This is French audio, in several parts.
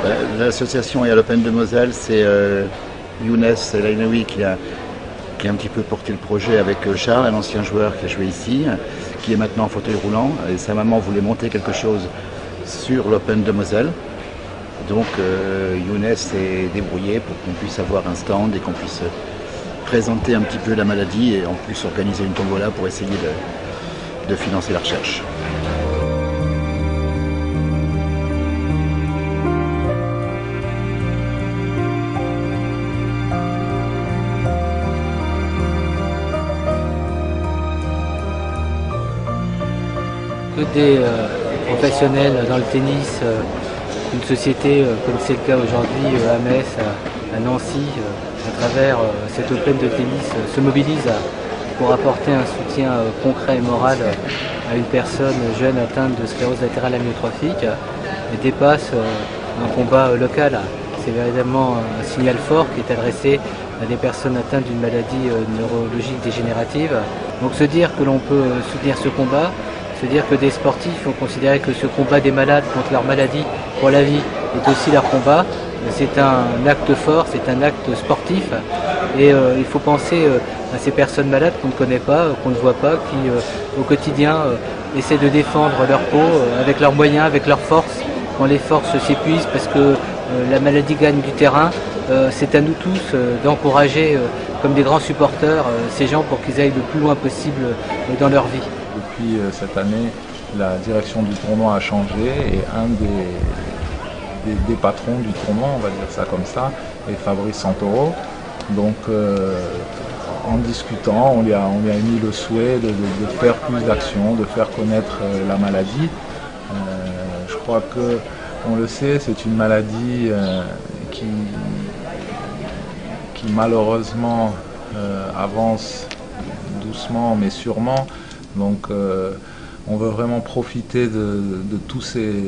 L'association et à l'Open de Moselle, c'est Younes Lainaoui qui a un petit peu porté le projet avec Charles, un ancien joueur qui a joué ici, qui est maintenant en fauteuil roulant. Et sa maman voulait monter quelque chose sur l'Open de Moselle. Donc Younes s'est débrouillé pour qu'on puisse avoir un stand et qu'on puisse présenter un petit peu la maladie et en plus organiser une tombola pour essayer de financer la recherche. Que des professionnels dans le tennis, une société comme c'est le cas aujourd'hui à Metz, à Nancy, à travers cet Open de tennis, se mobilise pour apporter un soutien concret et moral à une personne jeune atteinte de sclérose latérale amyotrophique et dépasse un combat local. C'est véritablement un signal fort qui est adressé à des personnes atteintes d'une maladie neurologique dégénérative. Donc se dire que l'on peut soutenir ce combat, se dire que des sportifs ont considéré que ce combat des malades contre leur maladie pour la vie est aussi leur combat, c'est un acte fort, c'est un acte sportif et il faut penser à ces personnes malades qu'on ne connaît pas, qu'on ne voit pas, qui au quotidien essaient de défendre leur peau avec leurs moyens, avec leurs forces. Quand les forces s'épuisent parce que la maladie gagne du terrain, c'est à nous tous d'encourager comme des grands supporters ces gens pour qu'ils aillent le plus loin possible dans leur vie. Depuis cette année, la direction du tournoi a changé et un des patrons du tournoi, on va dire ça comme ça, est Fabrice Santoro. Donc en discutant, on lui a émis le souhait de faire plus d'actions, de faire connaître la maladie. Je crois que, on le sait, c'est une maladie qui malheureusement avance doucement mais sûrement. Donc on veut vraiment profiter de tout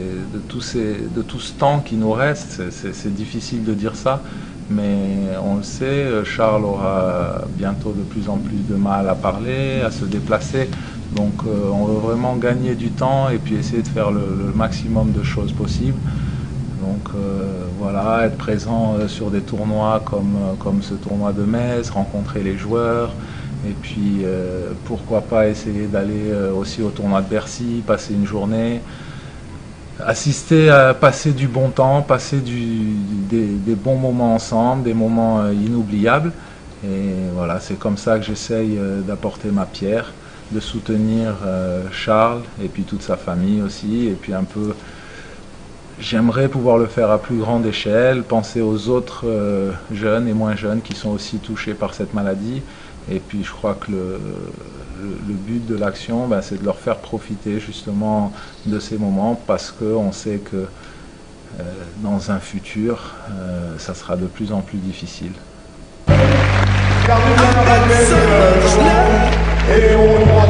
ce temps qui nous reste. C'est difficile de dire ça, mais on le sait, Charles aura bientôt de plus en plus de mal à parler, à se déplacer. Donc on veut vraiment gagner du temps et puis essayer de faire le maximum de choses possibles. Donc voilà, être présent sur des tournois comme ce tournoi de Metz, rencontrer les joueurs. Et puis pourquoi pas essayer d'aller aussi au tournoi de Bercy, passer une journée, assister à passer du bon temps, passer des bons moments ensemble, des moments inoubliables. Et voilà, c'est comme ça que j'essaye d'apporter ma pierre, de soutenir Charles et puis toute sa famille aussi. Et puis un peu, j'aimerais pouvoir le faire à plus grande échelle, penser aux autres jeunes et moins jeunes qui sont aussi touchés par cette maladie. Et puis je crois que le but de l'action, c'est de leur faire profiter justement de ces moments parce qu'on sait que dans un futur, ça sera de plus en plus difficile. Gardez bien la baguette, et on reprend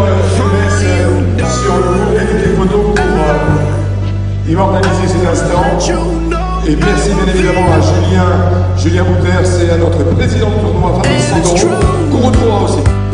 sur le groupe des photos pour immortaliser cet instant. Et merci bien évidemment à Julien Bouters et à notre président du tournoi, Fabrice Santoro, qu'on retrouvera aussi.